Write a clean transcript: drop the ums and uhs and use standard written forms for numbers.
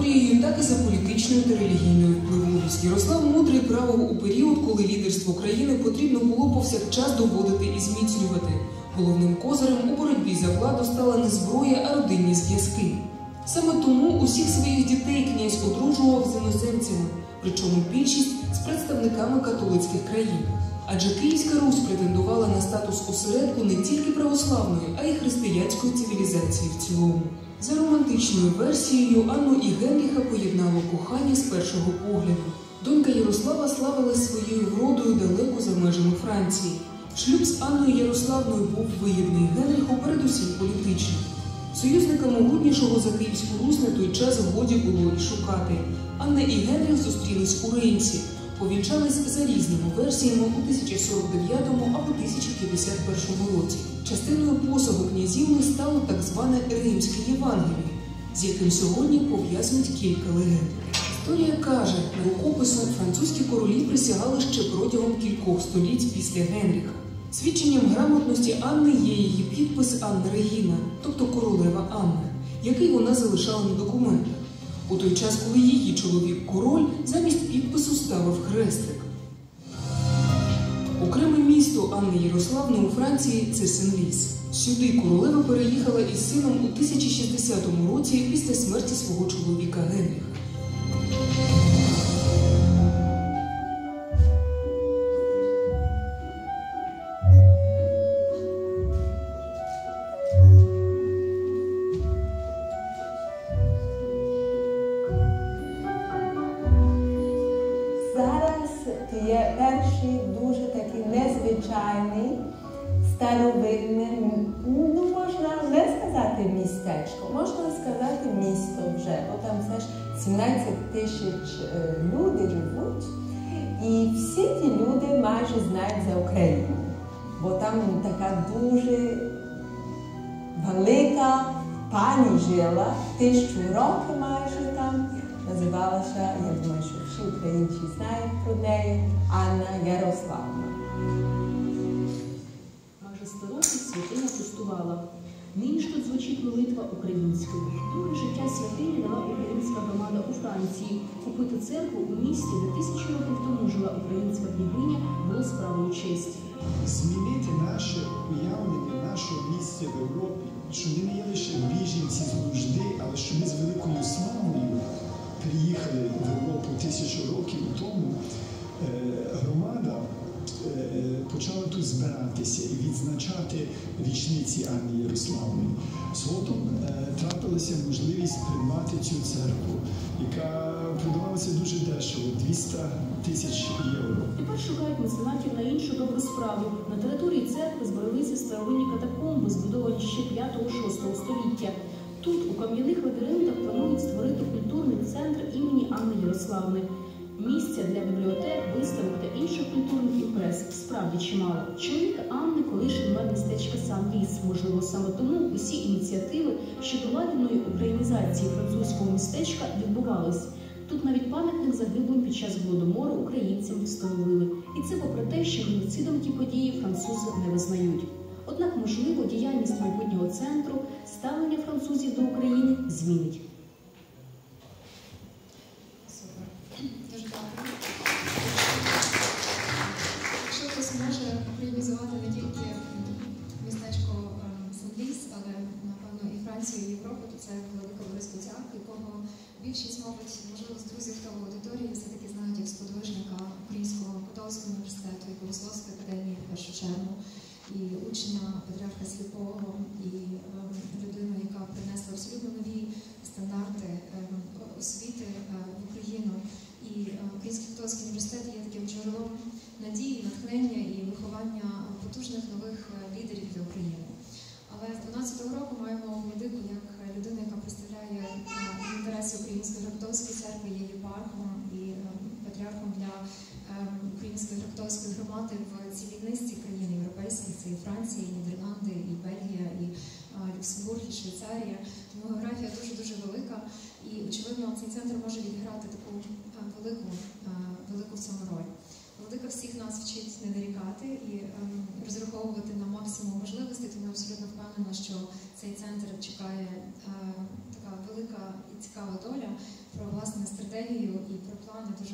історією, так і за політичною та релігійною впливовістю. Ярослав Мудрий правив у період, коли лідерство країни потрібно було повсякчас доводити і зміцнювати. Головним козирем у боротьбі за владу стала не зброя, а родинні зв'язки. Саме тому усіх своїх дітей князь одружував з іноземцями, причому більшість з представниками католицьких країн. Адже Київська Русь претендувала на статус осередку не тільки православної, а й християнської цивілізації в цілому. За романтичною версією, Анну і Генріха поєднало кохання з першого погляду. Донька Ярослава славилась своєю вродою далеко за межами Франції. Шлюб з Анною Ярославною був вигідний Генріху передусім політичний. Союзника могутнішого за Київську Русь на той час годі було і шукати. Анна і Генріх зустрілись у Реймсі, повінчались за різними версіями у 1049 або 1051 році. Частиною посагу князівни стало так зване Реймське Євангеліє, з яким сьогодні пов'язують кілька легенд. Історія каже, на рукопису французькі королі присягали ще протягом кількох століть після Генріха. Свідченням грамотності Анни є її підпис Анна Регіна, тобто королева Анна, який вона залишала на документах. У той час, коли її чоловік-король замість підпису ставив хрестик. Окреме місто Анни Ярославни у Франції – це Сен-Ліс. Сюди королева переїхала із сином у 1060 році після смерті свого чоловіка Генріха. Є перший дуже такий незвичайний, старовинний, ну можна не сказати містечко, можна сказати місто вже, бо там все ж 17 тисяч людей живуть, і всі ті люди майже знають за Україну, бо там така дуже велика пані жила, 1000 років майже там. Називалася, я думаю, що всі українці знають про неї, Анна Ярославна. Майже 100 років святиня пустувала. Нині ж тут звучить молитва українською. Друге життя святині дала українська громада у Франції. Купити церкву у місті, де 1000 років тому жила українська княгиня, було справою честі. Змінити наше уявлення нашого місця в Європі, що ми не є лише біженці з нужди, але що ми з великою славою приїхали в Європу 1000 років тому, громада почала тут збиратися і відзначати річниці Анни Ярославни. Згодом трапилася можливість придбати цю церкву, яка продавалася дуже дешево – 200 тисяч євро. Тепер шукають меценатів на іншу добру справу. На території церкви збереглися старовинні катакомби, збудовані ще 5-6 століття. Тут, у кам'яних лабіринтах, планують створити культурний центр імені Анни Ярославни. Місця для бібліотек, виставок та інших культурних імпрез справді чимало. Чоловік Анни – колишній мер містечка Сен-Ліс. Можливо, саме тому усі ініціативи щодо ладної українізації французького містечка відбувались. Тут навіть пам'ятник загиблим під час Голодомору українцям встановили. І це попри те, що геноцидом ті події французи не визнають. Однак, можливо, діяльність майбутнього центру ставлення французів до України змінить. Супер. Дуже дякую. Якщо хтось може українізувати не тільки містечко Сен-Ліс, але, напевно, і Францію, і Європу, то це Велика Борис Куцяк, якого більшість, мабуть, можливо, з друзів та аудиторії все-таки знають як сподвижника Українського католицького університету і Богословської академії в першу чергу, і учня Патріарха Сліпого, і людину, яка принесла абсолютно нові стандарти освіти в Україну. І Український католицький університет є таким джерелом надії, натхнення і виховання потужних нових лідерів для України. Але з 12-го року маємо владику як людину, яка представляє інтереси Української греко-католицької церкви, є єпархом і патріархом для Української греко-католицької громади в цілій низці країн європейських. Це і Франція, і Нідерланди, і Бельгія, і Люксембург, і Швейцарія. Тому географія дуже-дуже велика. І, очевидно, цей центр може відіграти таку велику в цьому роль. Владика всіх нас вчить не нарікати і розраховувати на максимум можливостей, тому я абсолютно впевнена, що цей центр чекає така така велика і цікава доля, про власне стратегію і про плани дуже